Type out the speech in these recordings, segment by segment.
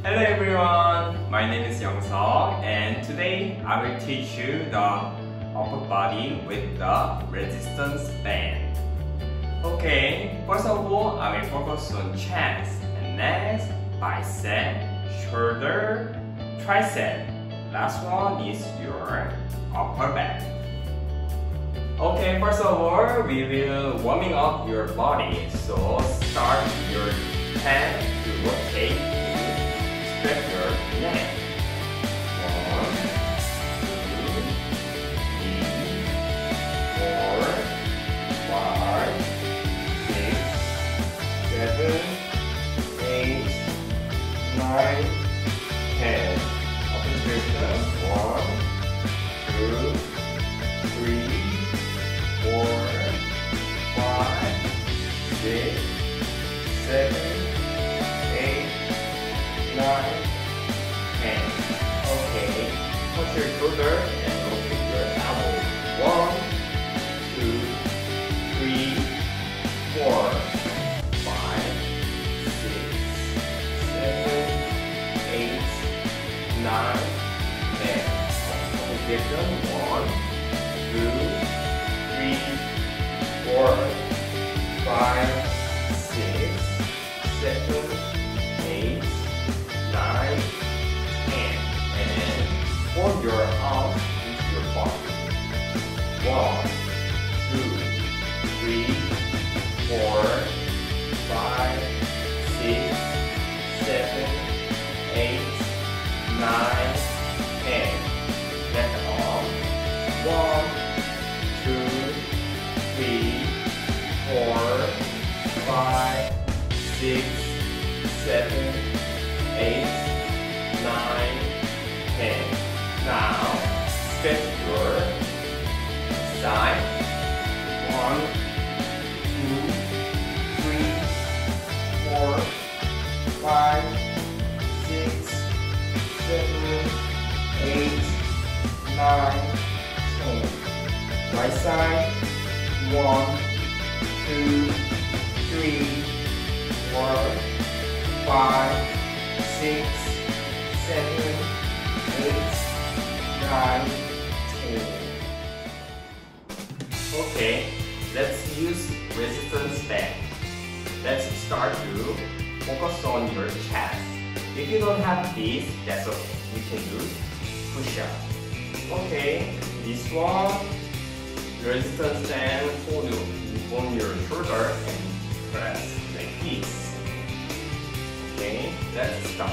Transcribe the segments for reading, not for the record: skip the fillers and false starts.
Hello everyone, my name is YoungSeog and today I will teach you the upper body with the resistance band. Okay, first of all I will focus on chest and next bicep, shoulder, tricep. Last one is your upper back. Okay, first of all we will warming up your body. So start your hand to rotate. Stretch your neck. 1, 2, 3, 4, 5, 6, 7, 8, 9, 10. Open stretch. 1, 2, 3, 4, 5, 6, 7, 8, 9, 10. Okay, touch your shoulder and rotate your elbow. 1, 2, 3, 4, 5, 6, 7, 8, 9, 10. Position. 1, 2, 3, 4, 5, 6, 7, 8, 9, 10. And fold your arms into your body. 1, 2, 3, 4, 5, 6, 7, 8, 9, 10. Let the arm. 1, 2, 3, 4, 5, 6, 7, 8, 9, 10. Now, stretch your side. 1, 2, 3, 4, 5, 6, 7, 8, 9, 10. Right side. 1, 2, 3, 4, 5, 6, 7, 8, 9, 10. Okay, let's use resistance band. Let's start to focus on your chest. If you don't have this, that's okay. You can do push-up. Okay, this one, resistance band, hold on your shoulder and press like this. Okay, let's start.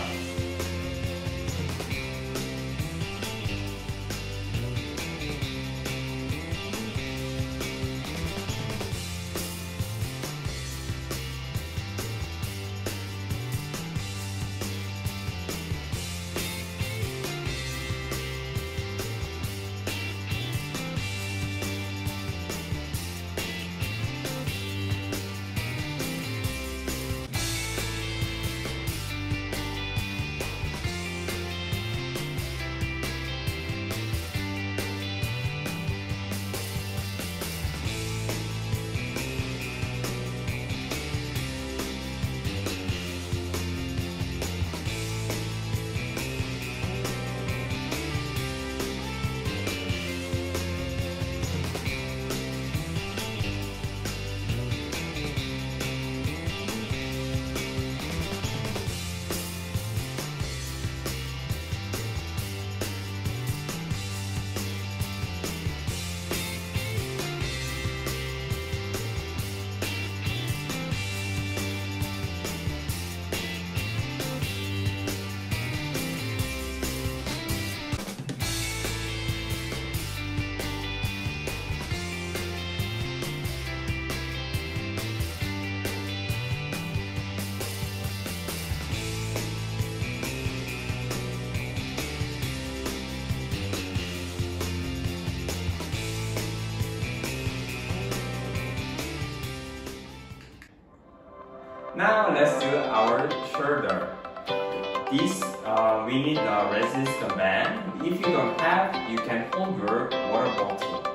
Now let's do our shoulder. This we need a resistance band. If you don't have, you can hold your water bottle.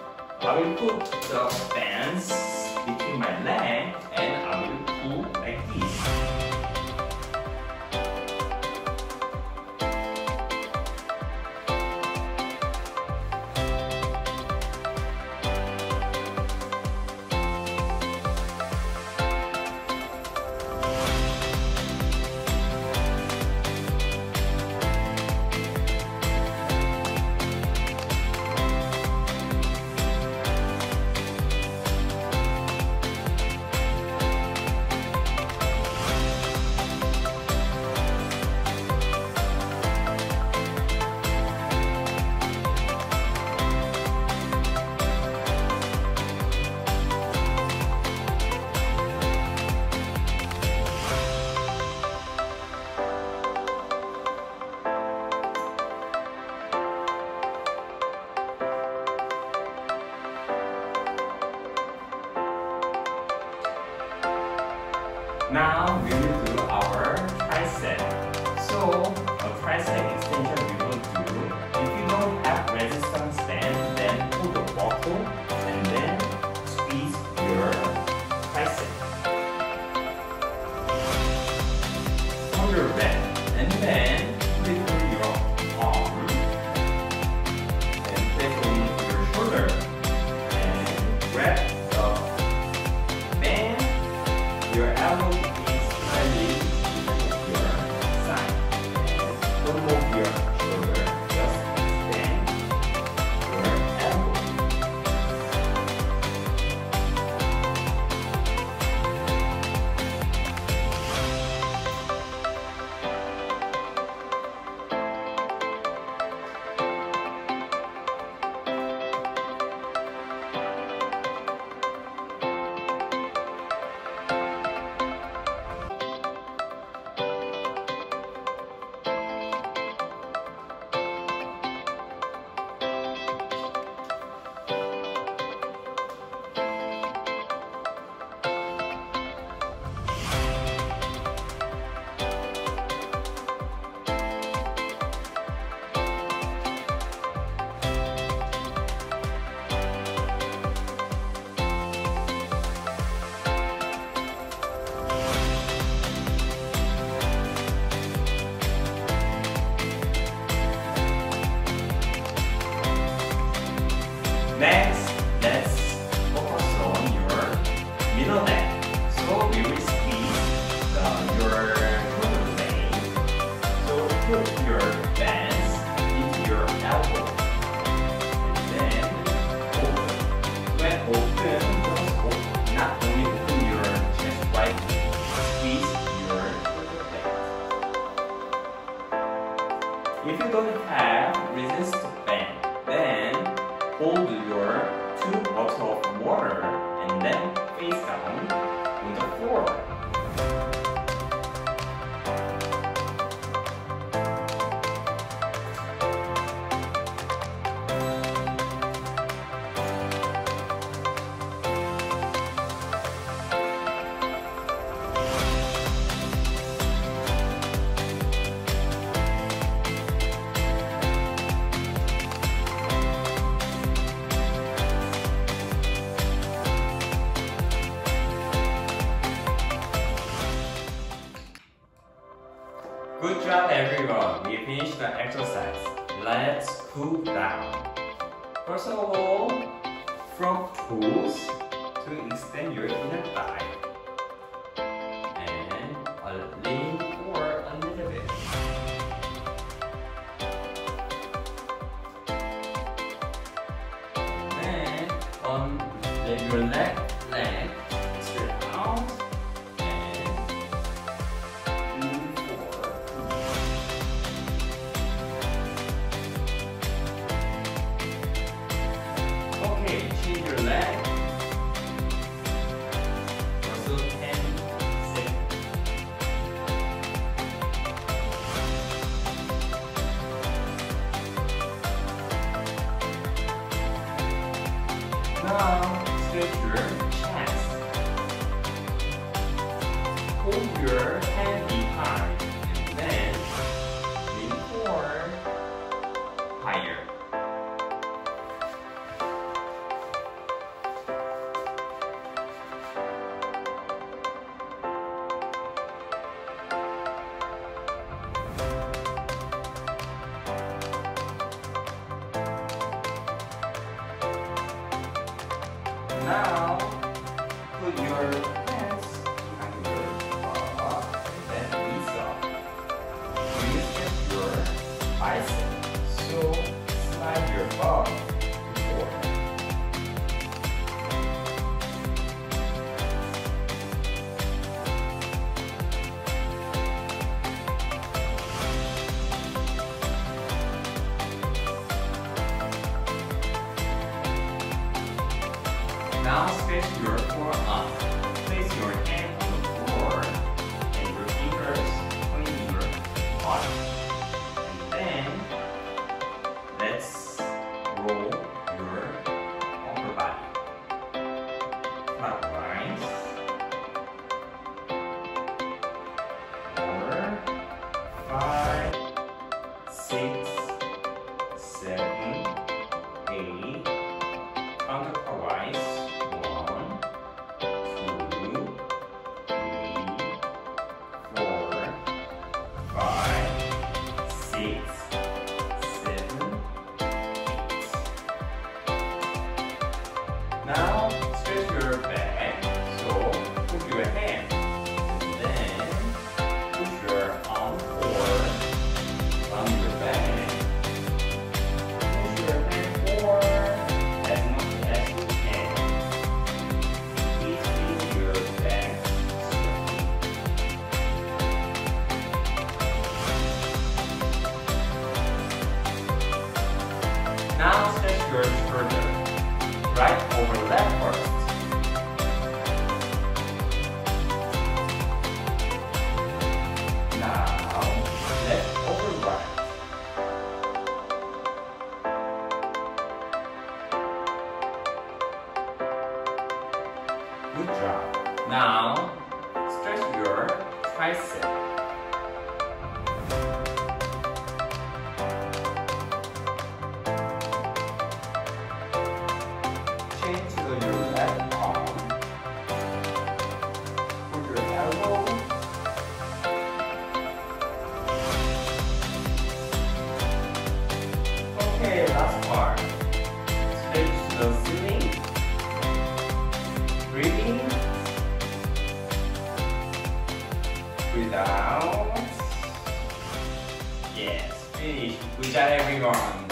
I will put the bands between my leg and I will pull like this. Now we will do our tricep. So a tricep extension we will do. If you don't have resistance band, then pull the buckle and then squeeze your tricep on your back, and then with your arm and place on your shoulder and grab the band. Your elbow is slightly to your side. And don't move your shoulder, just extend your elbow. Next, let's focus on your middle leg. So we will squeeze your shoulder blade. So put your bands into your elbow and then open. When open, just open. Not only open your chest right, squeeze your shoulder blade. If you don't have resistance band, then hold your 2 bottles of water and then face down on the floor. Good job everyone, we finished the exercise. Let's cool down. First of all, front toes to extend your inner thigh. And lean forward a little bit. And then on your leg, straight out. Change your leg. Also 10 seconds. Now stretch your chest. Hold your hand behind and then lean forward higher. Now, put your hands behind your butt and then knees up. Twist your bicep. So, slide your butt forward. Now stretch your forearm. Place your hand on the floor and your fingers pointing your body. And then let's roll your upper body. Clockwise. your hand. Then push your arm forward from your back. Push your hand forward as much as you can. This is your back stretching. Now stretch your shoulder. Right over left first. Now, left over right. Good job. Now, stretch your tricep. Change to your left arm. Put your elbow. Okay, last part. Stretch to the ceiling. Breathing. Breathe out. Yes, finish. Good job, everyone.